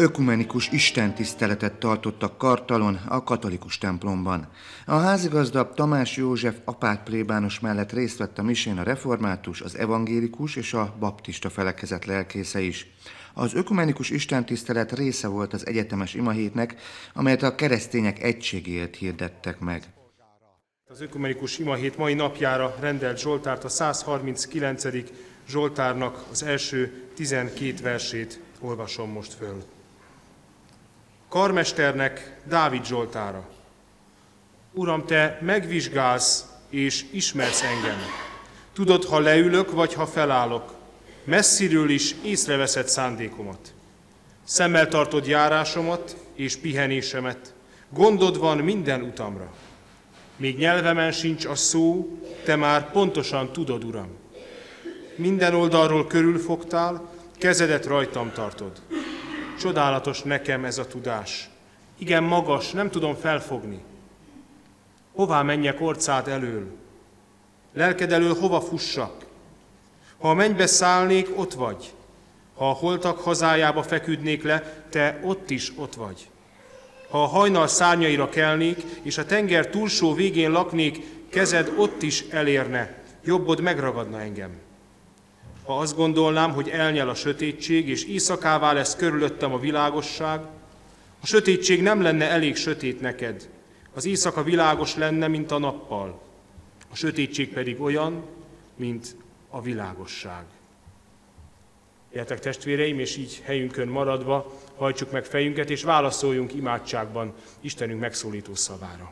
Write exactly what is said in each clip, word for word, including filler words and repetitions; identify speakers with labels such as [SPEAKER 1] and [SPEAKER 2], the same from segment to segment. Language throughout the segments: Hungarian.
[SPEAKER 1] Ökumenikus istentiszteletet tartottak Kartalon, a katolikus templomban. A házigazda Tamás József apát plébános mellett részt vett a misén a református, az evangélikus és a baptista felekezet lelkésze is. Az ökumenikus istentisztelet része volt az egyetemes imahétnek, amelyet a keresztények egységéért hirdettek meg.
[SPEAKER 2] Az ökumenikus imahét mai napjára rendelt Zsoltárt, a százharminckilencedik Zsoltárnak az első tizenkét versét olvasom most föl. Karmesternek, Dávid Zsoltára. Uram, te megvizsgálsz és ismersz engem. Tudod, ha leülök, vagy ha felállok. Messziről is észreveszed szándékomat. Szemmel tartod járásomat és pihenésemet. Gondod van minden utamra. Még nyelvemen sincs a szó, te már pontosan tudod, Uram. Minden oldalról körülfogtál, kezedet rajtam tartod. Csodálatos nekem ez a tudás. Igen magas, nem tudom felfogni. Hová menjek orcád elől? Lelked elől hova fussak? Ha a mennybe szállnék, ott vagy. Ha a holtak hazájába feküdnék le, te ott is ott vagy. Ha a hajnal szárnyaira kelnék, és a tenger túlsó végén laknék, kezed ott is elérne, jobbod megragadna engem. Ha azt gondolnám, hogy elnyel a sötétség, és éjszakává lesz körülöttem a világosság, a sötétség nem lenne elég sötét neked, az éjszaka világos lenne, mint a nappal, a sötétség pedig olyan, mint a világosság. Gyertek testvéreim, és így helyünkön maradva hajtsuk meg fejünket, és válaszoljunk imádságban Istenünk megszólító szavára.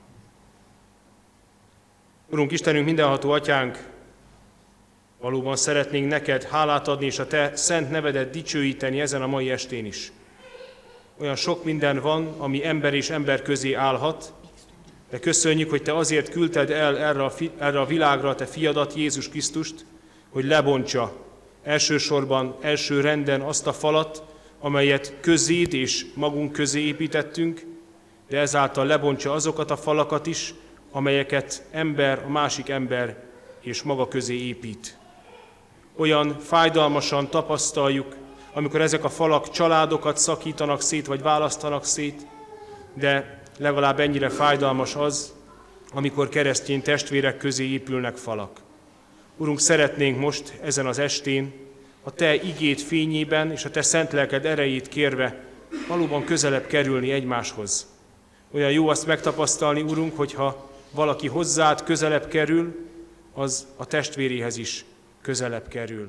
[SPEAKER 2] Urunk, Istenünk, mindenható Atyánk, valóban szeretnénk neked hálát adni, és a te szent nevedet dicsőíteni ezen a mai estén is. Olyan sok minden van, ami ember és ember közé állhat, de köszönjük, hogy te azért küldted el erre a, fi, erre a világra a te fiadat, Jézus Krisztust, hogy lebontsa elsősorban, első renden azt a falat, amelyet közéd és magunk közé építettünk, de ezáltal lebontsa azokat a falakat is, amelyeket ember, a másik ember és maga közé épít. Olyan fájdalmasan tapasztaljuk, amikor ezek a falak családokat szakítanak szét, vagy választanak szét, de legalább ennyire fájdalmas az, amikor keresztény testvérek közé épülnek falak. Urunk, szeretnénk most ezen az estén a te igéd fényében és a te szent lelked erejét kérve valóban közelebb kerülni egymáshoz. Olyan jó azt megtapasztalni, Urunk, hogyha valaki hozzád közelebb kerül, az a testvéréhez is közelebb kerül.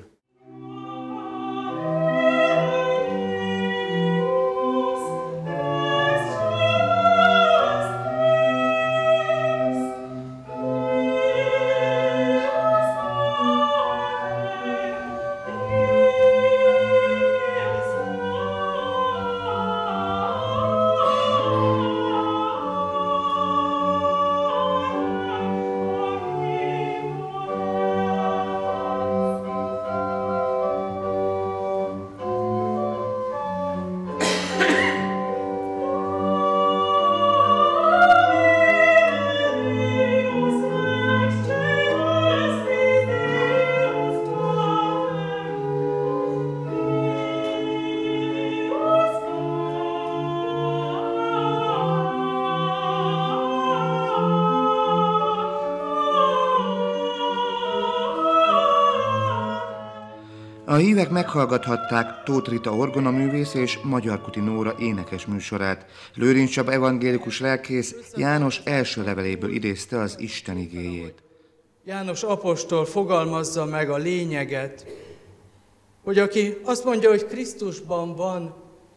[SPEAKER 1] A hívek meghallgathatták Tóth Rita orgonaművész és Magyarkuti Nóra énekes műsorát. Lőrinc Csaba evangélikus lelkész János első leveléből idézte az Isten igéjét.
[SPEAKER 3] János apostol fogalmazza meg a lényeget, hogy aki azt mondja, hogy Krisztusban van,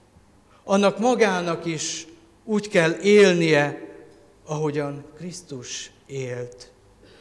[SPEAKER 3] annak magának is úgy kell élnie, ahogyan Krisztus élt.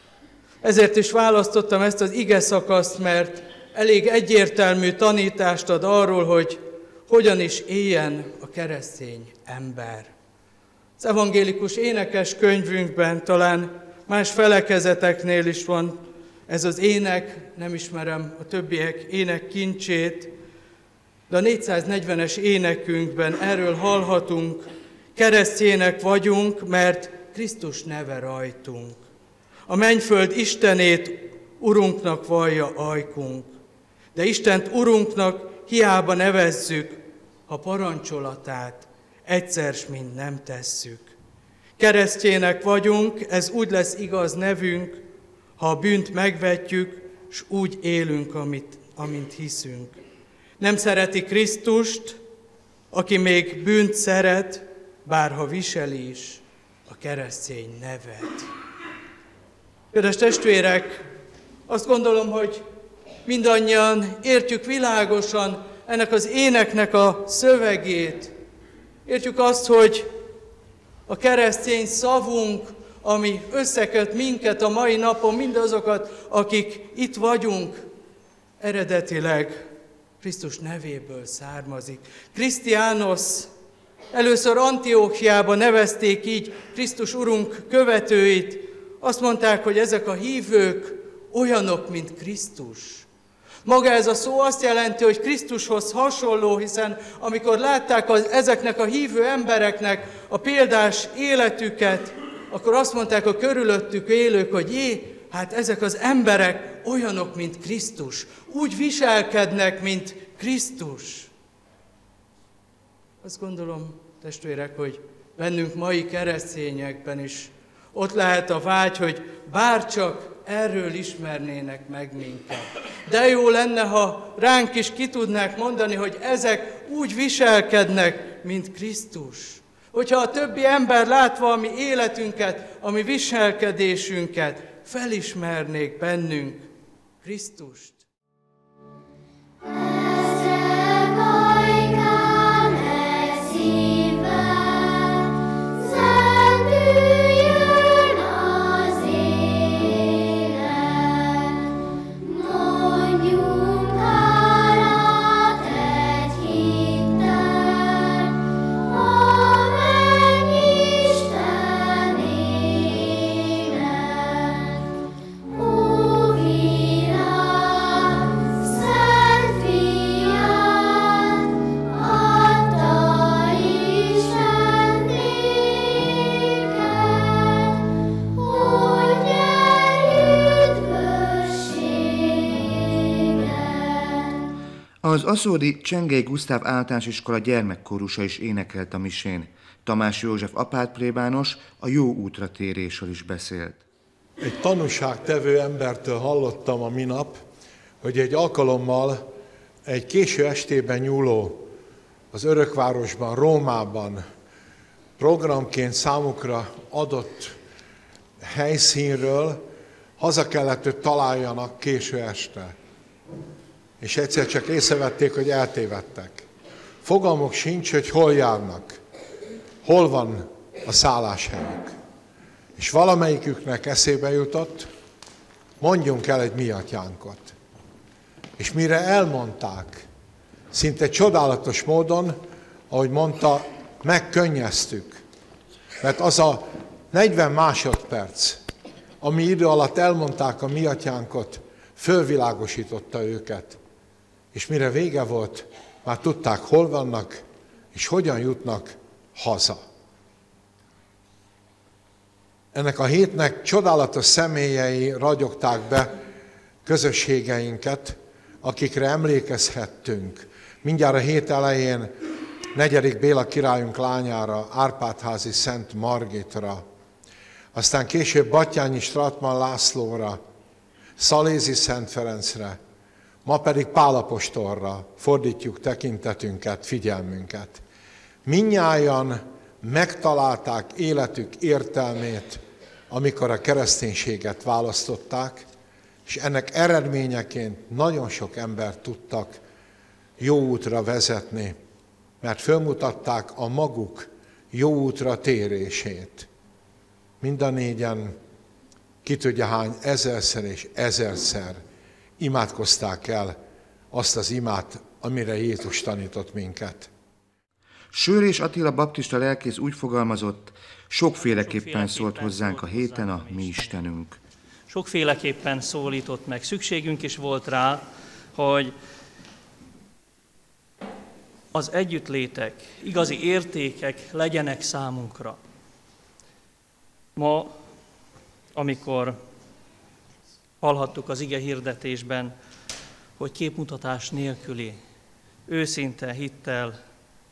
[SPEAKER 3] Ezért is választottam ezt az ige szakaszt, mert elég egyértelmű tanítást ad arról, hogy hogyan is éljen a keresztény ember. Az evangélikus énekes könyvünkben talán más felekezeteknél is van ez az ének, nem ismerem a többiek ének kincsét, de a négyszáznegyvenes énekünkben erről hallhatunk, keresztjének vagyunk, mert Krisztus neve rajtunk. A mennyföld Istenét Urunknak vallja ajkunk. De Istent Urunknak hiába nevezzük, ha parancsolatát egyszer s mind nem tesszük. Keresztjének vagyunk, ez úgy lesz igaz nevünk, ha a bűnt megvetjük, s úgy élünk, amit, amint hiszünk. Nem szereti Krisztust, aki még bűnt szeret, bárha viseli is a keresztény nevet. Kedves testvérek, azt gondolom, hogy mindannyian értjük világosan ennek az éneknek a szövegét. Értjük azt, hogy a keresztény szavunk, ami összeköt minket a mai napon, mindazokat, akik itt vagyunk, eredetileg Krisztus nevéből származik. Krisztiános, először Antióchiában nevezték így Krisztus Urunk követőit. Azt mondták, hogy ezek a hívők olyanok, mint Krisztus. Maga ez a szó azt jelenti, hogy Krisztushoz hasonló, hiszen amikor látták az, ezeknek a hívő embereknek a példás életüket, akkor azt mondták a körülöttük élők, hogy jé, hát ezek az emberek olyanok, mint Krisztus. Úgy viselkednek, mint Krisztus. Azt gondolom, testvérek, hogy bennünk mai keresztényekben is ott lehet a vágy, hogy bárcsak erről ismernének meg minket. De jó lenne, ha ránk is ki tudnák mondani, hogy ezek úgy viselkednek, mint Krisztus. Hogyha a többi ember látva a mi életünket, a mi viselkedésünket, felismernék bennünk Krisztust.
[SPEAKER 1] Az aszódi Csengei Gusztáv általános iskola gyermekkórusa is énekelt a misén. Tamás József apátplébános a jó útra térésről is beszélt.
[SPEAKER 4] Egy tanúságtevő embertől hallottam a minap, hogy egy alkalommal egy késő estében nyúló, az Örökvárosban, Rómában programként számukra adott helyszínről haza kellett, hogy találjanak késő este. És egyszer csak észrevették, hogy eltévedtek. Fogalmuk sincs, hogy hol járnak, hol van a szálláshelyük. És valamelyiküknek eszébe jutott, mondjunk el egy mi atyánkot. És mire elmondták, szinte csodálatos módon, ahogy mondta, megkönnyeztük. Mert az a negyven másodperc, ami idő alatt elmondták a mi atyánkot, fölvilágosította őket. És mire vége volt, már tudták, hol vannak, és hogyan jutnak haza. Ennek a hétnek csodálatos személyei ragyogták be közösségeinket, akikre emlékezhettünk. Mindjárt a hét elején negyedik Béla királyunk lányára, Árpádházi Szent Margitra, aztán később Batthyány Stratman Lászlóra, Szalézi Szent Ferencre, ma pedig Pál apostolra fordítjuk tekintetünket, figyelmünket. Mindnyájan megtalálták életük értelmét, amikor a kereszténységet választották, és ennek eredményeként nagyon sok embert tudtak jó útra vezetni, mert fölmutatták a maguk jó útra térését. Mind a négyen, ki tudja hány ezerszer és ezerszer imádkozták el azt az imát, amire Jézus tanított minket.
[SPEAKER 1] Sőrés Attila baptista lelkész úgy fogalmazott, sokféleképpen szólt hozzánk a héten a mi Istenünk.
[SPEAKER 5] Sokféleképpen szólított meg. Szükségünk is volt rá, hogy az együttlétek, igazi értékek legyenek számunkra. Ma, amikor hallhattuk az ige hirdetésben, hogy képmutatás nélküli, őszinte hittel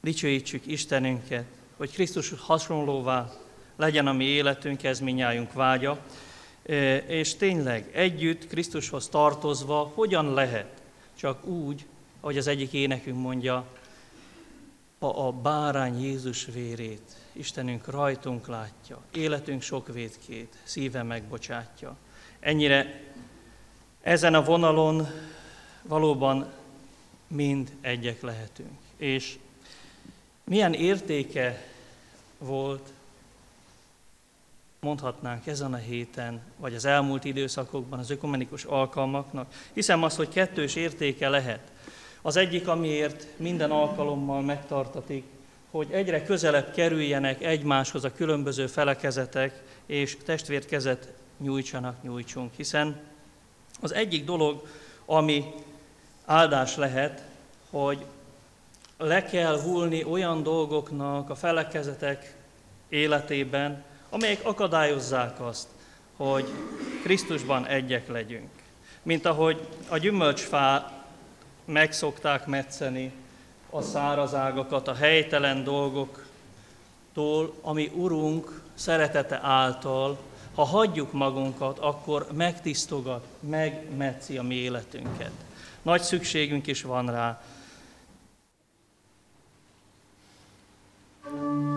[SPEAKER 5] dicsőítsük Istenünket, hogy Krisztus hasonlóvá legyen a mi életünk, ez mindnyájunk vágya, és tényleg együtt Krisztushoz tartozva hogyan lehet? Csak úgy, ahogy az egyik énekünk mondja, ha a bárány Jézus vérét Istenünk rajtunk látja, életünk sok vétkét szíve megbocsátja. Ennyire ezen a vonalon valóban mind egyek lehetünk. És milyen értéke volt, mondhatnánk ezen a héten, vagy az elmúlt időszakokban az ökumenikus alkalmaknak. Hiszem azt, hogy kettős értéke lehet. Az egyik, amiért minden alkalommal megtartatik, hogy egyre közelebb kerüljenek egymáshoz a különböző felekezetek, és testvérkezet nyújtsanak, nyújtsunk. Hiszen az egyik dolog, ami áldás lehet, hogy le kell vulni olyan dolgoknak a felekezetek életében, amelyek akadályozzák azt, hogy Krisztusban egyek legyünk. Mint ahogy a gyümölcsfát meg szokták metszeni a száraz ágakat, a helytelen dolgoktól, ami Urunk szeretete által, ha hagyjuk magunkat, akkor megtisztogat, megmetszi a mi életünket. Nagy szükségünk is van rá.